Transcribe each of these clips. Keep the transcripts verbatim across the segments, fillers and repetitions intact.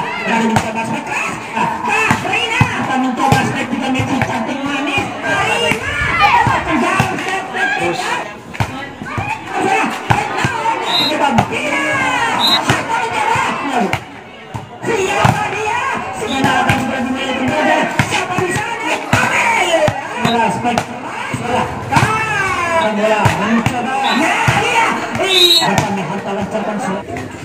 Kali mencoba keras. Ah, Reina akan mencoba step tiga meter cantik manis. Reina terjauh step step terus. Siapa dia? Siapa akan berjumpa dengan siapa di sana? Bola spek bola. Kan bola mencoba. Nah dia. Iya. Akan dihantar lancarkan surat.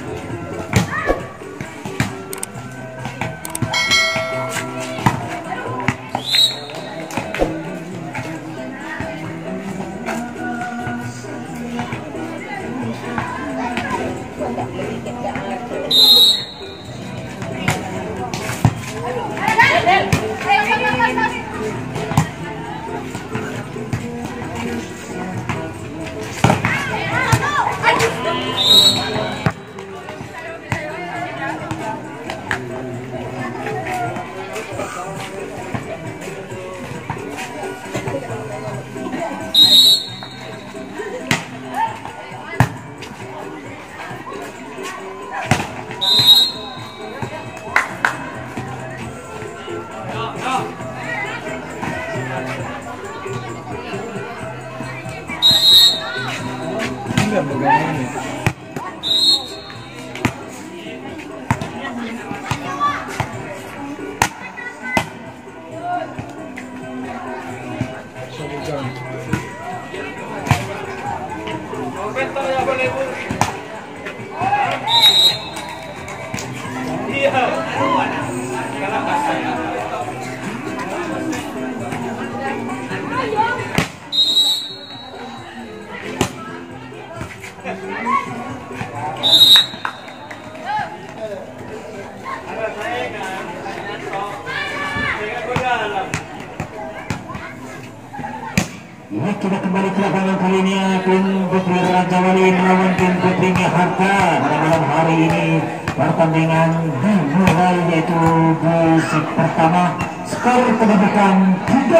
Kita kembali ke lapangan kali ini tim Putri Raja Wali melawan tim Putri Miharta. Pada malam hari ini pertandingan dimulai yaitu di set pertama skor kedudukan tiga.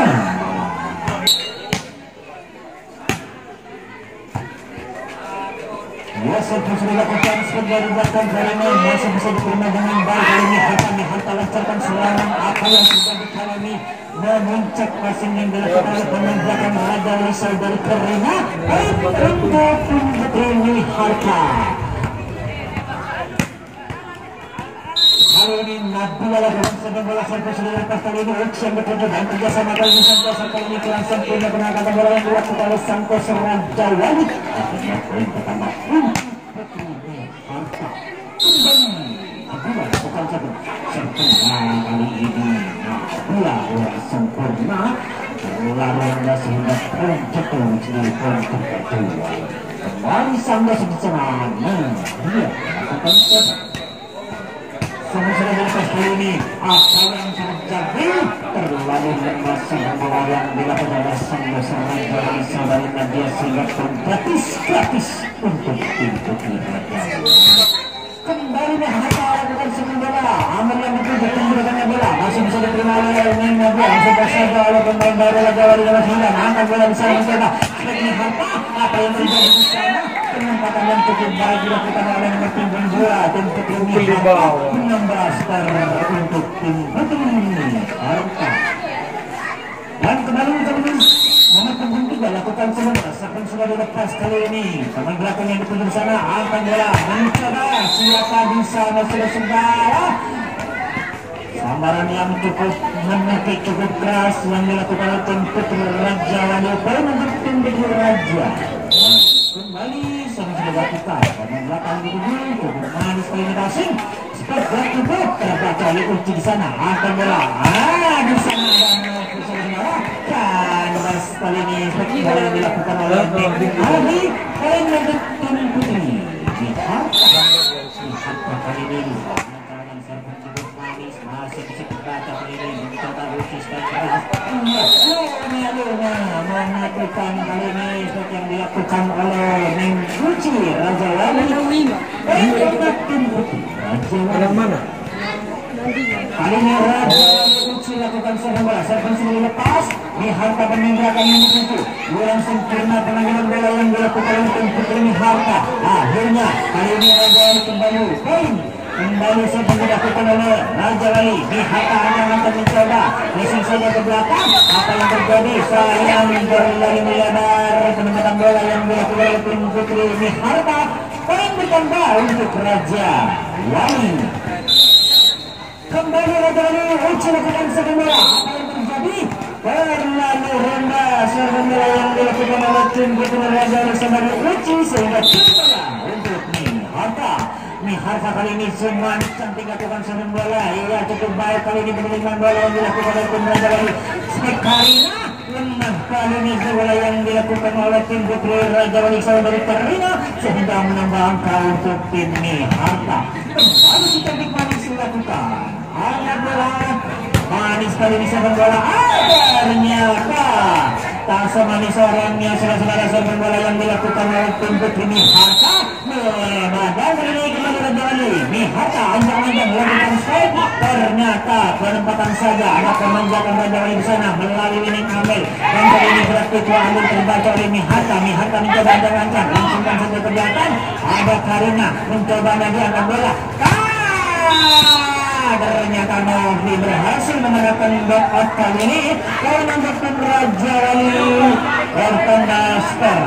Ya, servis sudah dilakukan sebagai di belakang kali ini masih bisa diterima dengan baik. Kali ini Miharta Miharta lancarkan serangan apa yang sudah dikalami. Memuncak passing yang dilakukan oleh pemain belakang Raja Rizal dari Karina. Baik untuk tim Putri Miharta. Kali ini Nabila lakukan sedang bola sampai sudah lepas. Kali ini Uks yang bekerja dan kerjasama kali ini Santos. Kali ini kurang sempurna penangkapan bola yang dilakukan oleh Santos Raja Wali. Akhirnya poin pertama untuk Putri Miharta. Kedua bukan satu sempurna kali ini. Bola bola sempurna bola ronda sehingga poin jatuh menjadi poin kedua. Kembali Santos di sana. Nah, dia melakukan set. Sama sudah lepas kali ini apa yang sangat jauh terlalu lemah bola yang dilakukan oleh Santos Raja Rizal dari Nadia sehingga poin gratis gratis untuk tim Putri Raja. Kembali Miharta lakukan serangan bola. Amir yang bekerja menggunakan bola masih bisa diterima oleh Nina Bola. Sudah saja oleh pemain baru Raja Wali dalam hingga angkat bola bisa mencoba. Miharta apa yang terjadi di sana? Penempatan yang cukup baik dilakukan oleh nomor punggung bola tim Putri Miharta menambah skor untuk tim Putri Miharta. Dan kembali teman-teman nomor punggung tiga lakukan sebentar seakan sudah dilepas kali ini pemain belakang yang ditunjuk sana angkat bola mencoba siapa di sana sudah segala sambaran yang cukup menetik cukup keras yang dilakukan oleh tim Putri Raja Wali poin untuk tim Putri Raja. Kembali sama sudah dilakukan pemain belakang ditunjuk cukup manis kali ini passing spot dan cukup terbaca oleh Uci di sana angkat bola ah di sana dan kali ini bola yang dilakukan oleh Ali poin untuk tim Putri Miharta. Miharta kali ini dengan servis cukup manis masih bisa terbaca kali ini mencoba Uci sekarang Luna mengatakan kali ini seperti yang dilakukan oleh Neng Uci Raja Wali poin untuk tim Putri Raja Wali. Mana? Kali ini Raja Uci lakukan serangan bola servis sudah lepas. Miharta meninggalkan yang itu kurang sempurna penanganan bola yang dilakukan oleh tim Putri Miharta. Akhirnya kali ini Raja Wali kembali poin Kembali saja dilakukan oleh Raja Wali. Mihata hanya akan mencoba mesin saja ke belakang. Apa yang terjadi? Sayang berlari melebar. Penempatan bola yang dilakukan oleh tim putri Mihata. Poin bertambah untuk Raja Wali. Kembali Raja Wali Uci lakukan serang bola. Apa yang terjadi? Terlalu rendah serang bola yang dilakukan oleh tim putri Raja Wali sama Uci sehingga tim bola untuk Mihata. Mihata kali ini semua cantik lakukan serang bola. Ia cukup baik kali ini penerimaan bola yang dilakukan oleh tim Raja Wali. Sekarina lemah kali ini bola yang dilakukan oleh tim putri Raja Wali dari Karina sehingga menambah angka untuk tim Mihata. Kembali si cantik manis dilakukan. Anak bola manis kali ini serang bola. Ternyata tak semanis orangnya saudara-saudara serang bola yang dilakukan oleh tim putri Mihata. Badan ini kembali Raja Wali. Mihata anjang-anjang melakukan strike. Ternyata penempatan saja ada pemanjakan Raja Wali di sana melalui winning Amel. Dan kali ini berarti tua ambil terbaca oleh Mihata. Mihata mencoba anjang-anjang langsungkan saja ke belakang. Ada Karina mencoba lagi angkat bola. Ternyata Novi berhasil menerapkan back out kali ini. Kalau menunjukkan Raja Wali Ortondaster.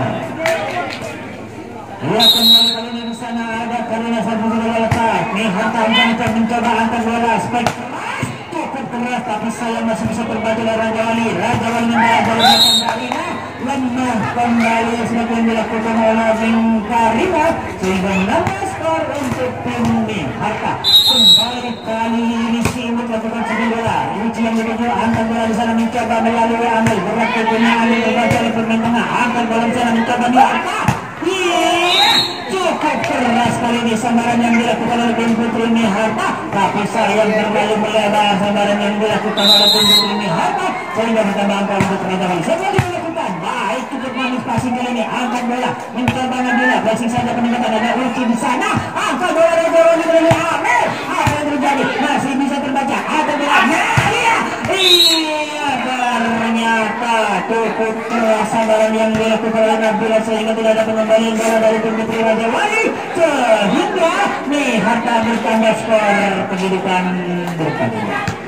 Ia kembali kali ini di sana ada Karina satu bola letak. Mihata angkat mencoba angkat bola spike keras, cukup keras tapi saya masih bisa terbaca oleh Raja Wali. Raja Wali membawa bola belakang Karina lemah kembali seperti yang dilakukan oleh tim Karina sehingga menambah skor untuk tim Mihata. Kembali kali ini Simut lakukan sebuah bola. Uci yang dituju angkat bola di sana mencoba melalui Amel. Berat punya Amel terbaca oleh pemain tengah. Angkat bola di sana mencoba Mihata. Iya, cukup keras kali ini sambaran yang dilakukan oleh tim putri Mihata. Tapi sayang terlalu melebar sambaran yang dilakukan oleh tim putri Mihata sehingga menambah angka untuk Raja Wali. Semua dilakukan baik, cukup manis passing kali ini. Angkat bola mencoba Nabila. Passing saja peningkatan ada Uci di sana. Angkat bola Raja Wali dari Amel. Apa yang terjadi? Masih bisa terbaca. Ada bola. Iya, iya ternyata cukup keras sambaran yang dilakukan oleh Nabila sehingga tidak ada pengembalian bola dari tim putri Raja Wali sehingga Mihata bertambah skor pendidikan bertambah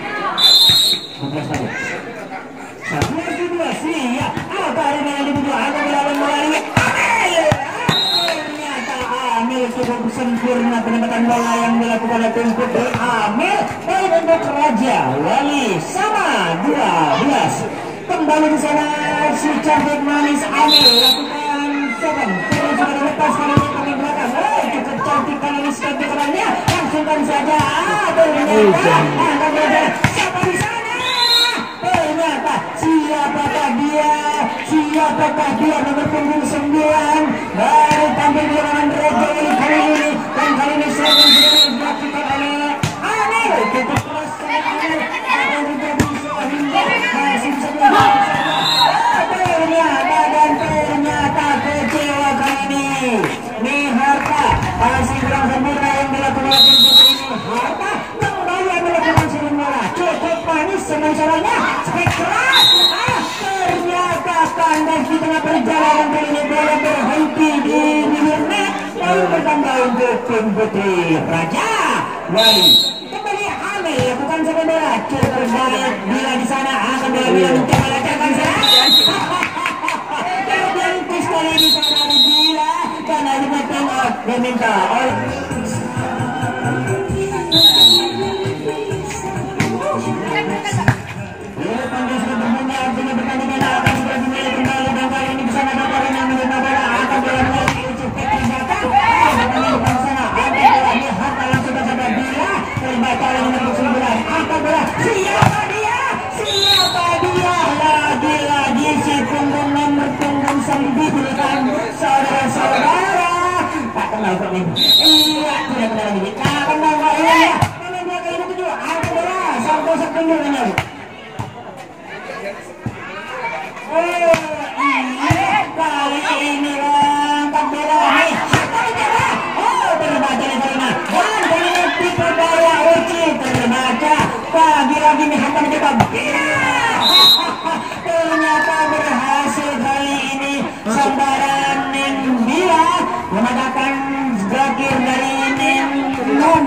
dua belas tahun satu lagi dua sia apa ini yang dituju ada melawan melalui Amel. Ternyata Amel cukup sempurna penempatan bola yang dilakukan oleh tim putri Amel. Poin untuk Raja Wali sama dua belas. Kembali di sana si cantik manis Amel lakukan serang terus sudah lepas kali ini kami belakang. Oh cukup cantik kali ini sekali kerannya langsungkan saja. Ternyata ada bola siapa di sana? Ternyata siapakah dia? Siapakah dia nomor punggung sembilan baru tampil di lawan Raja Wali kali ini dan kali ini serang sudah dilakukan oleh Amel. Cukup keras Amel. Apa yang terjadi sehingga masih bisa ternyata dan ternyata kecewa kali ini Mihata masih kurang sempurna yang dilakukan oleh tim putri Mihata. Kembali melakukan serang bola cukup manis senang caranya spek keras. Ah, ternyata kandas di tengah perjalanan kali ini bola berhenti di bibir net. Lalu bertambah untuk tim putri Raja Wali. Kembali Amel lakukan serang bola cukup baik bila di sana akan bola bila mencoba lacakan serang. Kali ini sadar gila dan akhirnya time out diminta oleh Panggil sudah berbunyi artinya pertandingan akan segera dimulai kembali dan kali ini bisa ada Karina yang menerima bola akan bola melalui ucap kaki belakang bertanding di sana akan bola Mihata langsung saja bila terbaca oleh nomor sembilan akan bola siapa dia siapa dia lagi-lagi si punggung nomor punggung sembilan saudara-saudara tak kenal kok ini. Iya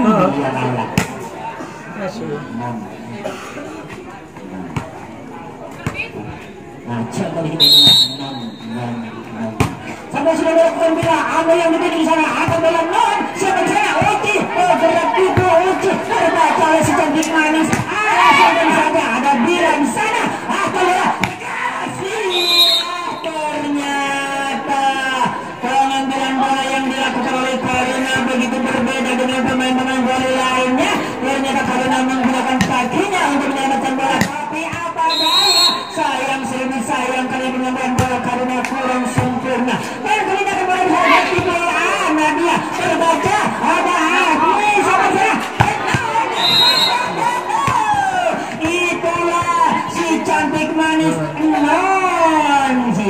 dia kalah. Nah, coba kita lihat non non non. Sampai sudah melakukan bila ada yang dipilih di sana akan dalam non. Siapa di sana? Uci. Oh, berat itu Uci. Terbaca oleh si cantik manis. Ah, siapa saja ada bila di sana. Akan bola. Ternyata pengambilan bola yang dilakukan oleh Karina begitu berbeda dengan pemain-pemain bola lainnya. Ternyata Karina menggunakan kakinya untuk menyelamatkan bola. Tapi apa daya? Sayang seribu sayang kali mengambil bola Karina kurang sempurna. Dan Karina kembali menghadapi bola Nadia. Terbaca ada Agni sama saya. Itulah si cantik manis non si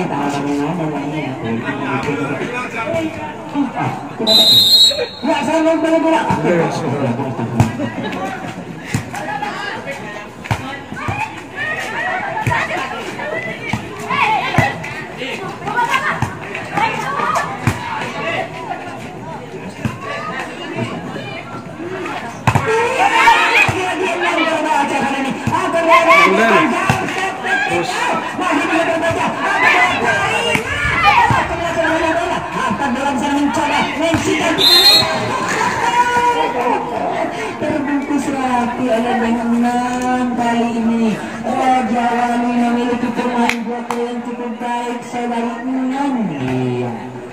nggak saya mau balik bola. Terbungkus rapi oleh dengan kali ini Raja Wali memiliki pemain bola yang cukup baik saudari Nandi.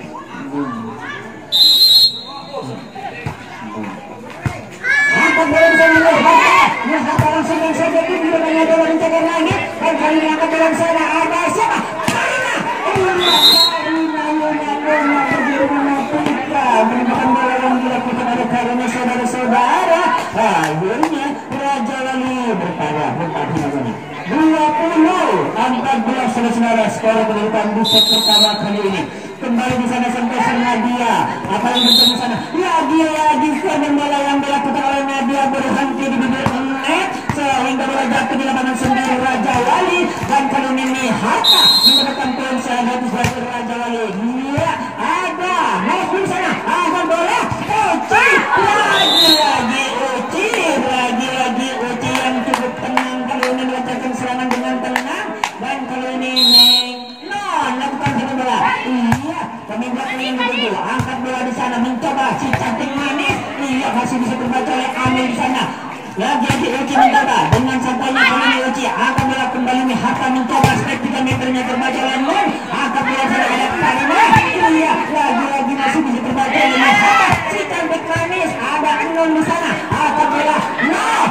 Angkat bola di sana lihat langsung saja itu di depannya bola mencegar langit dan kali ini angkat bola di sana ada siapa? Karina. Karina Yona berdiri menapika menemukan bola yang dilakukan oleh Karina saudara-saudara. Akhirnya Raja Wali bertahan bertahan dua puluh empat belas saudara-saudara skor kedudukan di set pertama kali ini. Kembali di sana sampai Nadia. Apa yang terjadi di sana? Lagi-lagi serangan bola yang dilakukan oleh Nadia berhenti di bibir net sehingga bola jatuh di lapangan sendiri Raja Wali dan kali ini Hatta mendapatkan poin seharusnya dari Raja Wali. Iya, ada. Mau di sana. Ada bola. Uci lagi-lagi Uci lagi-lagi Uci yang cukup tenang kali ini melancarkan serangan dengan tenang dan kali ini Neng non lakukan satu bola. Iya, pemimpin yang begitu angkat bola di sana mencoba si cantik manis. Iya, masih bisa terbaca oleh Amel di sana. Lagi-lagi Uci mencoba dengan santainya kali ini Uci angkat bola kembali nih Hatta mencoba step tiga meternya terbaca oleh non. Angkat bola sana ada Karina. Iya, lagi-lagi masih bisa terbaca oleh Hatta. Si cantik manis ada non di sana. Angkat bola non.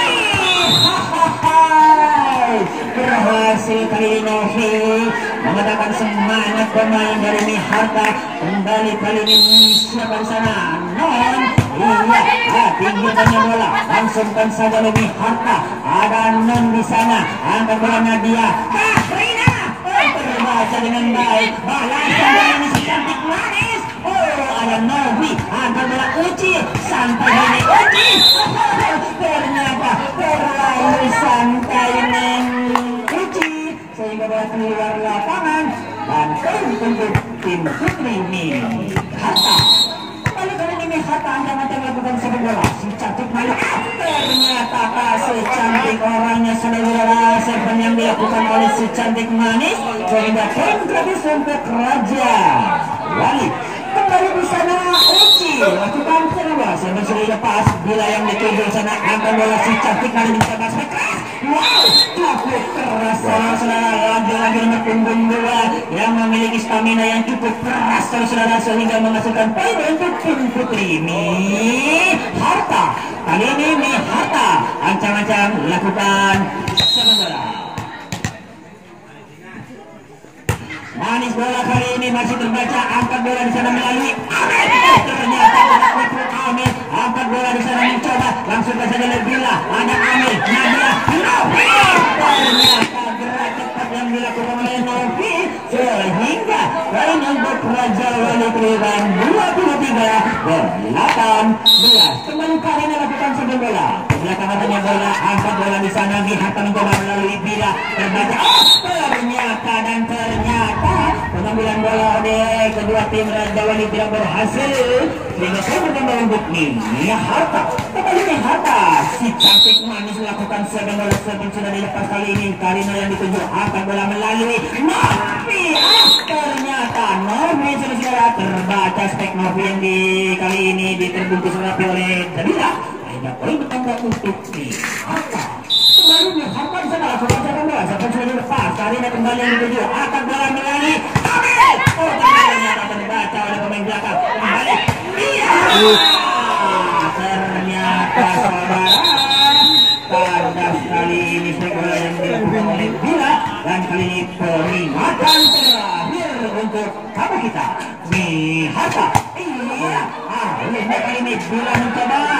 Berhasil kali ini Novi mengatakan semangat pemain dari Miharta. Kembali kali ini siapa di sana? Non. Iya, tinggikannya bola langsungkan saja oleh Miharta. Ada non di sana. Angkat bola Nadia. Karina terbaca dengan baik. Balasan dari ini si cantik manis. Oh, ada Novi. Angkat bola Uci. Santai ini Uci. Ternyata terlalu santai Neng Uci sehingga bola keluar lapangan dan untuk tim putri Miharta. Kembali kali ini Miharta angkat melakukan sepak bola si cantik manis. Ternyata si cantik orangnya saudara sepak yang dilakukan oleh si cantik manis sehingga poin gratis untuk Raja Wali. Kembali di sana Uci lakukan kedua sampai sudah lepas bila yang dituju sana angkat bola si cantik kali mencoba keras. Wow, cukup keras saudara lagi-lagi dengan punggung bola yang memiliki stamina yang cukup keras saudara sehingga menghasilkan poin untuk tim putri Miharta. Kali ini Miharta ancang-ancang lakukan sepak bola. Manis bola kali ini masih terbaca angkat bola di sana melalui Amel. Ternyata Putri Amel angkat bola di sana mencoba langsung ke saja Bila ada Amel Nadia Novi. Ternyata gerak cepat yang dilakukan oleh Novi sehingga poin untuk Raja Wali kedudukan dua puluh tiga delapan belas. Kembali kali ini lakukan sepak bola. belakang arahnya bola, angkat bola di sana, Hatta mencoba melalui Bila, terbaca, oh, ternyata dan ternyata pengambilan bola oleh kedua tim Raja Wali tidak berhasil, sehingga saya menambah untuk Mimi Hatta. Kembali ke Hatta, si cantik manis melakukan seven bola seven sudah dilepas kali ini, Karina yang dituju angkat bola melalui Novi, ah, ternyata Novi sudah terbaca spek Novi yang di kali ini diterbungkus rapi oleh Dabila. Akhirnya poin bertambah untuk Mimi Hatta. Kembali Mimi Hatta di sana lakukan seven bola seven sudah dilepas, Karina kembali yang dituju angkat bola melalui Novi, oh ternyata terbaca oleh pemain belakang. Kembali iya, ternyata saudara Kardas kali ini bola yang dilakukan oleh Bila, dan kali ini peringatan terakhir untuk tamu kita Mimi Hatta. Iya, ah, kali ini Bila mencoba